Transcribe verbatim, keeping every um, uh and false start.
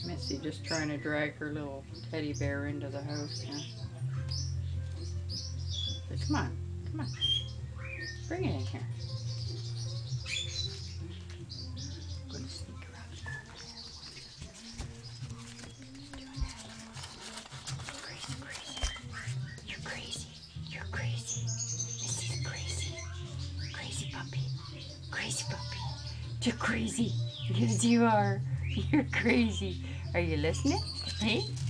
Missy just trying to drag her little teddy bear into the house now. But come on, come on. Bring it in here. I'm going to sneak around the corner there. Crazy, crazy. You're crazy. You're crazy. Missy's crazy. Crazy puppy. Crazy puppy. You're crazy. Yes, you are. You're crazy. Are you listening? Hey?